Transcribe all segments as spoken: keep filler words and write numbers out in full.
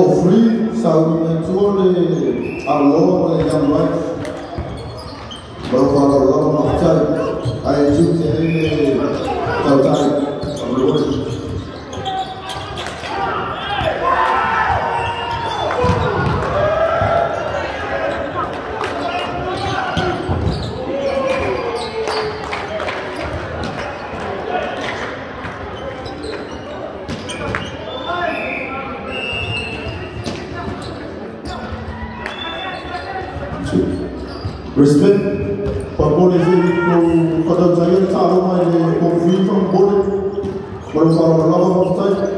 Ball free, so eventually our Lord and young wife. Well, for our Lord of time, I choose a time of the world. Respect for bodies in for the giant tower and free from body, but for our love of time.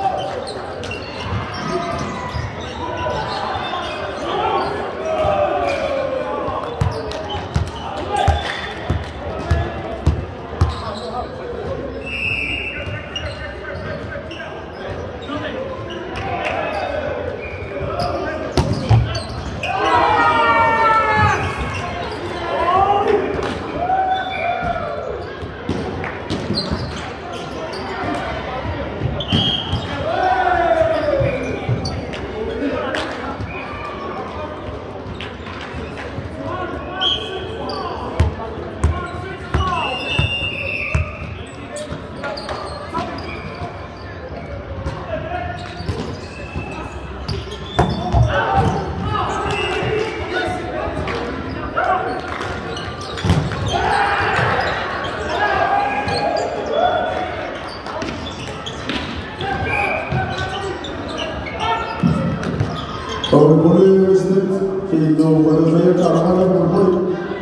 Kalau boleh respect, kita pada saya cara mana pun boleh.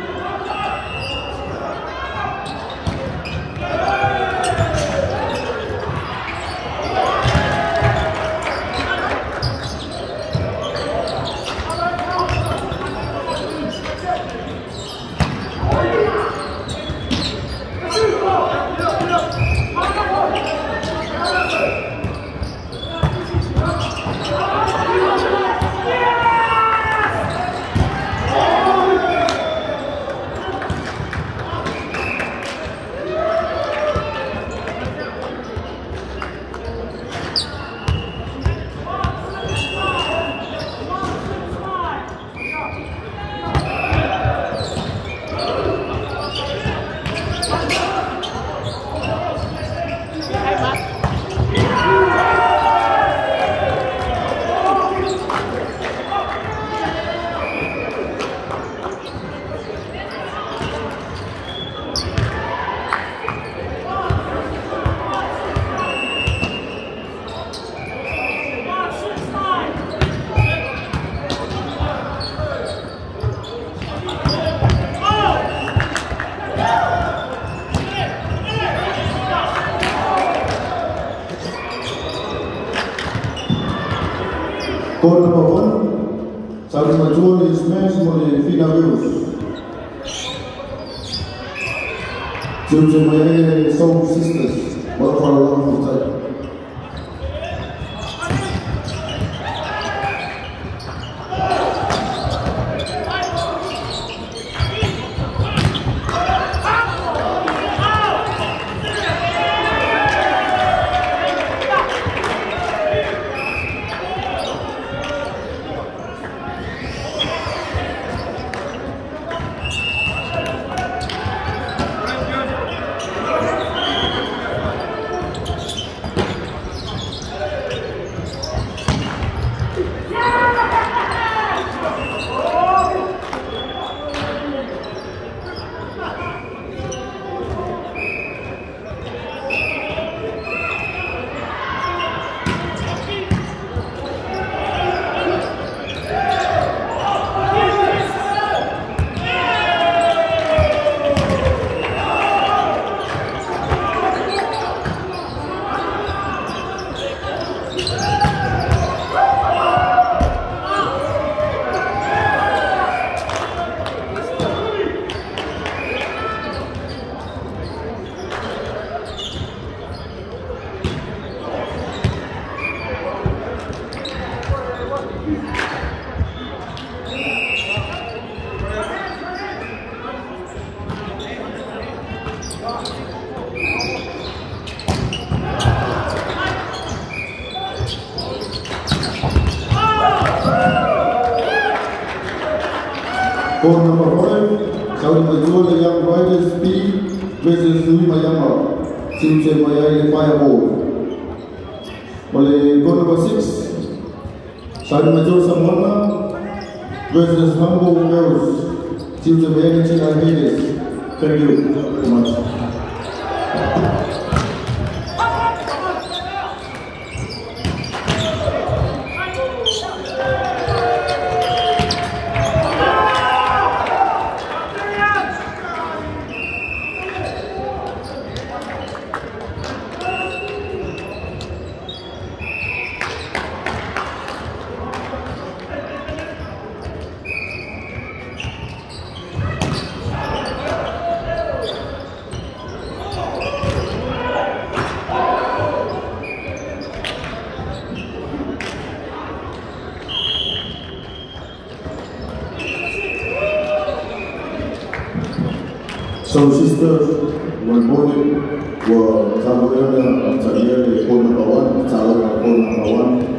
Goal number one, Saudi Major is smashed for the final views. Children my soul sisters, what for a long time. Court number five, Saudi Major, Young Riders B versus Lima Yama, Team Mayai Fireball. Oleh court number six, Saudi Major Samwana versus Humble Girls, Team Mayai China. Thank you very much. So sisters were voted were Zamoyana Talia code number one, Tala code number one.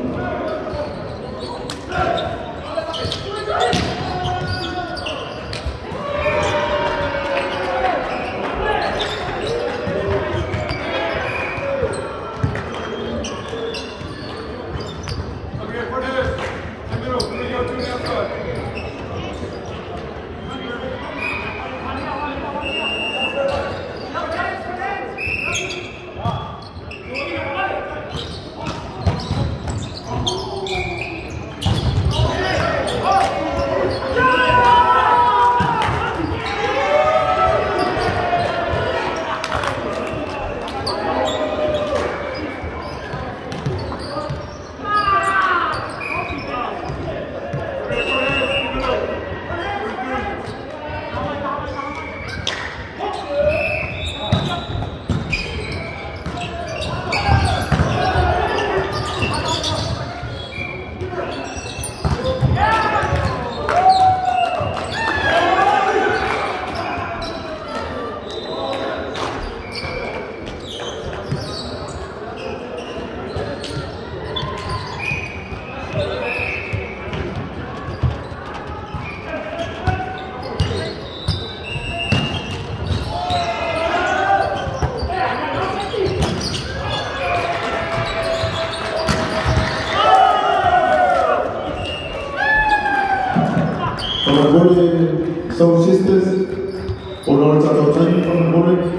From the volley, Soul Sisters, Honor Tato Tani from the volley.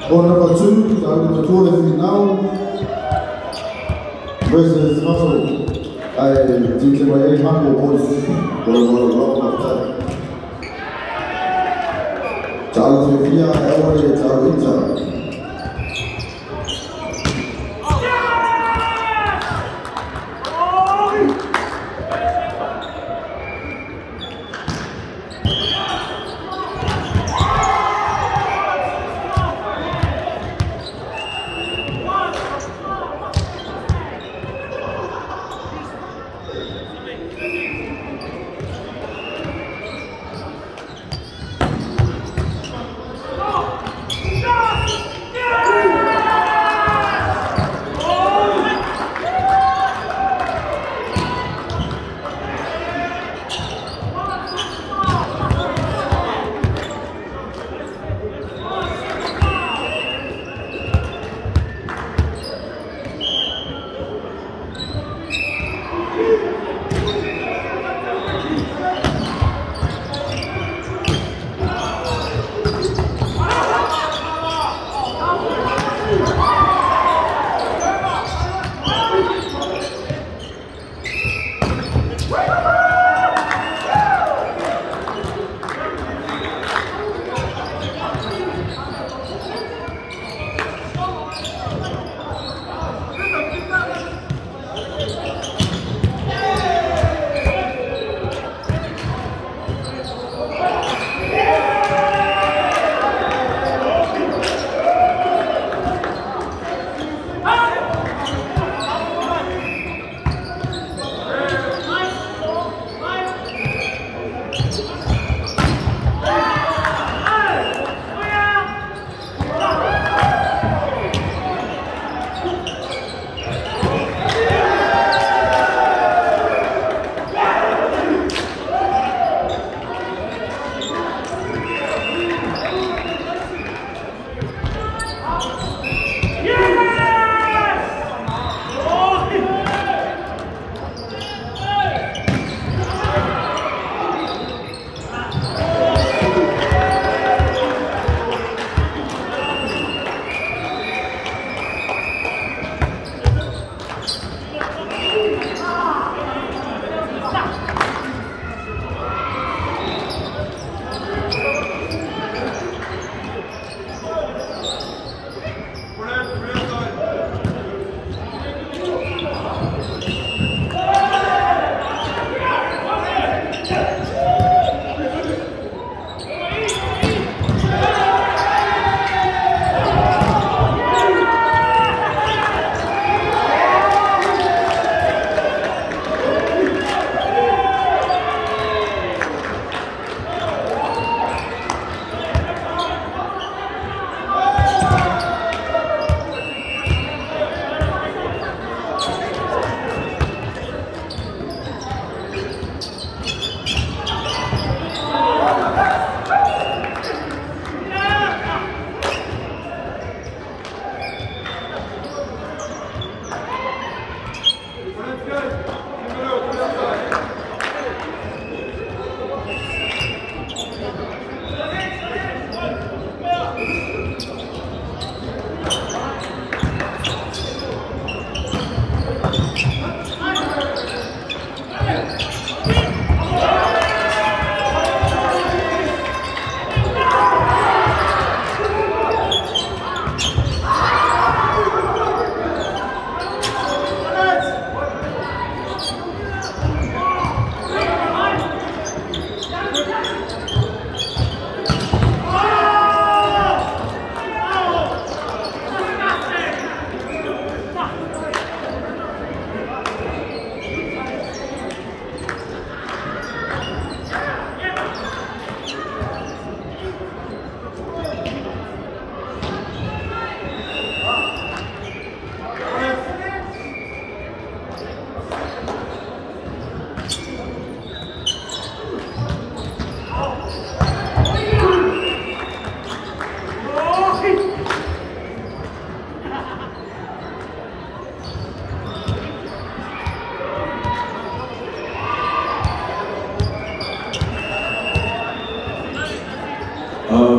On number two, so number two is now versus Hustle. I teach him a humble voice. Go to the long of time. Charles Villa, Elway, Charles Stop!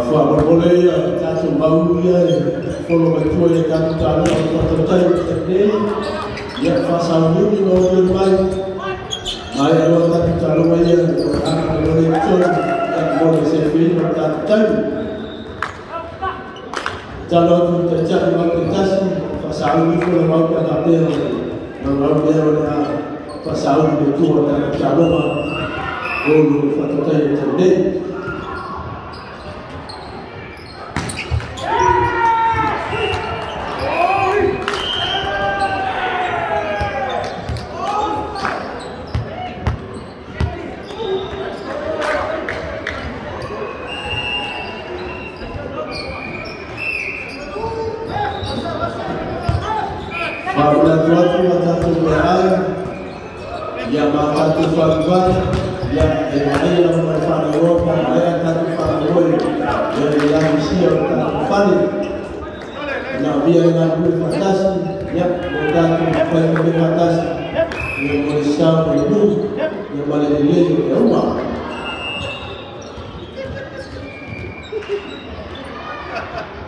Fala boleh kata bau dia, kalau betul dia kata kalau kita tahu teknik, dia pasal ni mau bermain, main kalau kata kalau dia akan boleh betul, yang boleh servis kata tahu. Kalau kita cakap dengan kita pasal ni kalau mau kata dia, kalau dia orang pasal betul kata kalau boleh kata tahu teknik. Watu watatu hayo ya matatu falbani ya eneo mfano roba ya tatu falbani ya yamshia utafani na pia na kufatasi ya mtatu kwa kufatasi ni mwisho ndio ya maendeleo ya umma.